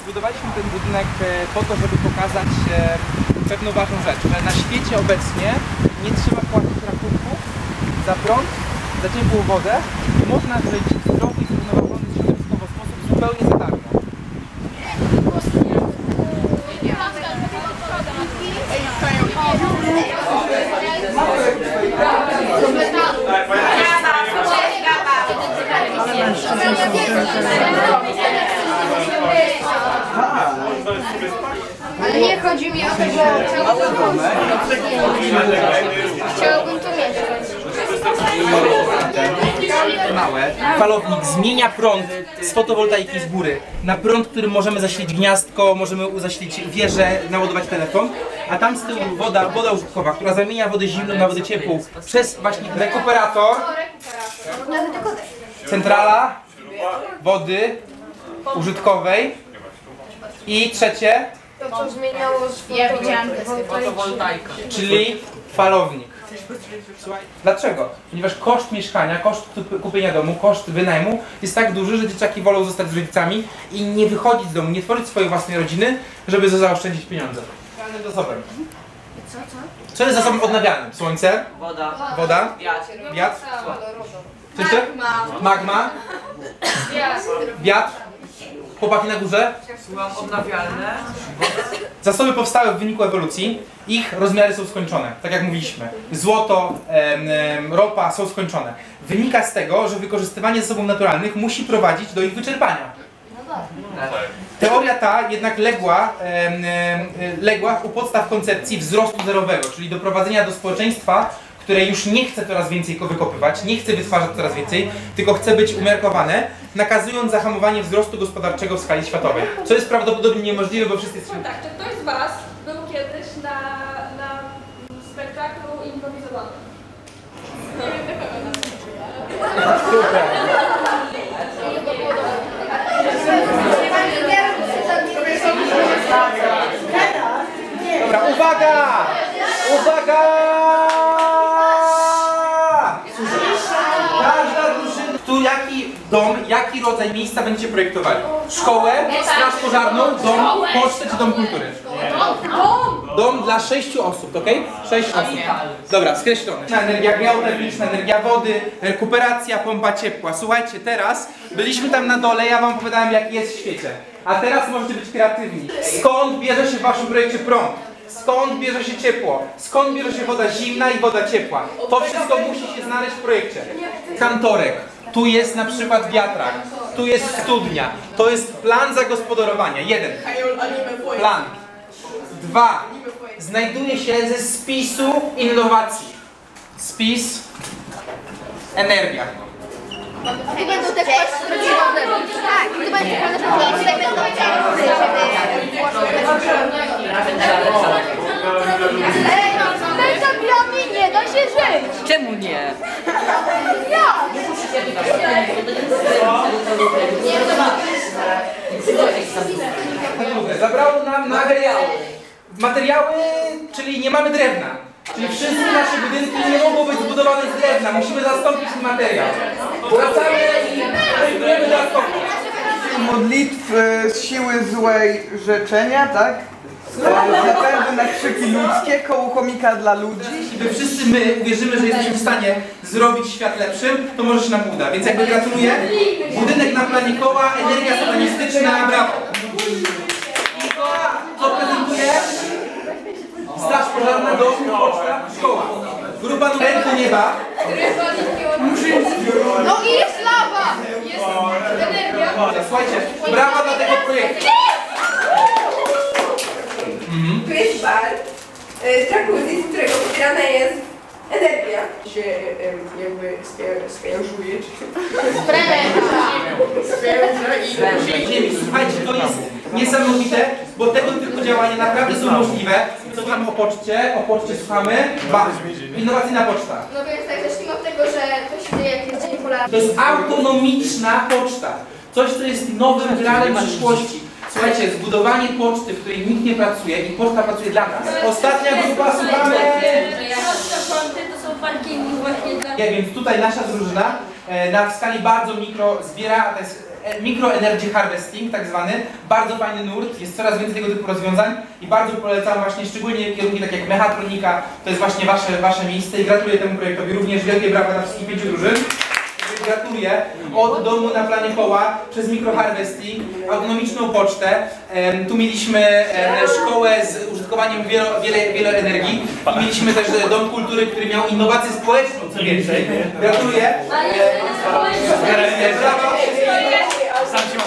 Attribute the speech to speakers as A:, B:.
A: Zbudowaliśmy ten budynek po to, żeby pokazać pewną ważną rzecz, że na świecie obecnie nie trzeba płacić rachunków za prąd, za ciepłą wodę i można żyć w zdrowy i zrównoważony środowiskowo sposób zupełnie za darmo.
B: Ale nie chodzi mi o to, że chciałbym tu mieszkać.
A: Małe. Falownik zmienia prąd z fotowoltaiki z góry na prąd, którym możemy zasilić gniazdko, możemy zasilić wieżę, naładować telefon, a tam z tyłu woda użytkowa, która zamienia wodę zimną na wodę ciepłą przez właśnie rekuperator, centrala wody użytkowej i trzecie,
B: To zmieniało z fotowoltaiką.
A: czyli falownik. Słuchaj, dlaczego? Ponieważ koszt mieszkania, koszt kupienia domu, koszt wynajmu jest tak duży, że dzieciaki wolą zostać z rodzicami i nie wychodzić z domu, nie tworzyć swojej własnej rodziny, żeby zaoszczędzić pieniądze. Odnawialnym zasobem. Co jest zasobem odnawialnym? Słońce? Woda? Wiatr? Co jeszcze? Magma? Wiatr? Chłopaki na górze?
C: Odnawialne.
A: Zasoby powstały w wyniku ewolucji, ich rozmiary są skończone, tak jak mówiliśmy. Złoto, ropa są skończone. Wynika z tego, że wykorzystywanie zasobów naturalnych musi prowadzić do ich wyczerpania. Teoria ta jednak legła u podstaw koncepcji wzrostu zerowego, czyli doprowadzenia do społeczeństwa, które już nie chce coraz więcej wykopywać, nie chce wytwarzać coraz więcej, tylko chce być umiarkowane, nakazując zahamowanie wzrostu gospodarczego w skali światowej. Co jest prawdopodobnie niemożliwe, bo wszyscy jesteśmy...
D: Tak, czy ktoś z Was był kiedyś na spektaklu improwizowanym?
A: Super! Dobra, uwaga! Uwaga! Każda drużyna, jaki dom, jaki rodzaj miejsca będziecie projektowali? Szkołę, straż pożarną, dom, pocztę czy dom kultury? Dom dla 6 osób, ok? 6 osób. Dobra, skreślone. Energia geotermiczna, energia wody, rekuperacja, pompa ciepła. Słuchajcie, teraz byliśmy tam na dole, ja wam opowiadałem jak jest w świecie. A teraz możecie być kreatywni. Skąd bierze się w waszym projekcie prąd? Skąd bierze się ciepło? Skąd bierze się woda zimna i woda ciepła? To wszystko musi się znaleźć w projekcie. Kantorek. Tu jest na przykład wiatrak. Tu jest studnia. To jest plan zagospodarowania. 1. Plan. 2. Znajduje się ze spisu innowacji. Spis. Energia.
B: Tu będą te tak, tu będą nie da się żyć!
C: Czemu nie?
A: Zabrało nam materiały, czyli nie mamy drewna. Czyli wszystkie nasze budynki nie mogą być zbudowane z drewna. Musimy zastąpić ten materiał. Wracamy i próbujemy zastąpić.
E: Modlitwy z siły złej życzenia, tak? Zapędy na krzyki ludzkie, koło chomika dla ludzi.
A: Jeśli wszyscy my uwierzymy, że jesteśmy w stanie zrobić świat lepszym, to może się nam uda. Więc jakby gratuluję. Budynek na planie koła, energia satanistyczna, brawo. I koła, co prezentuje? Straż pożarna, dom, poczta, szkoła. Grupa numer do nieba.
B: No i jest lawa!
D: Jest energia.
A: Słuchajcie, brawa dla tego projektu.
F: Tu jest bar, jacuzzi, z którego pobierana jest energia. Się jakby spiężuje,
A: Słuchajcie, to jest niesamowite, bo tego typu działania naprawdę są możliwe. Słuchamy o poczcie słuchamy. Innowacyjna poczta.
B: No więc tak, zacznijmy od tego, że to się dzieje jak jest dzień polarny.
A: To jest autonomiczna poczta. Coś, co jest nowym wyrazem przyszłości. Słuchajcie, zbudowanie poczty, w której nikt nie pracuje i poczta pracuje dla nas. Ostatnia grupa, słuchamy.
D: To są parkingi właśnie dla...
A: Więc tutaj nasza drużyna na skali bardzo mikro zbiera, to jest Microenergy Harvesting, tak zwany. Bardzo fajny nurt, jest coraz więcej tego typu rozwiązań i bardzo polecam właśnie szczególnie kierunki takie jak mechatronika, to jest właśnie wasze miejsce i gratuluję temu projektowi. Również wielkie brawa dla wszystkich 5 drużyn. Gratuluję. Od domu na planie koła, przez microharvesting, autonomiczną pocztę. Tu mieliśmy szkołę z użytkowaniem wiele energii i mieliśmy też dom kultury, który miał innowację społeczną, co więcej. Gratuluję. Brawo.
C: Sam się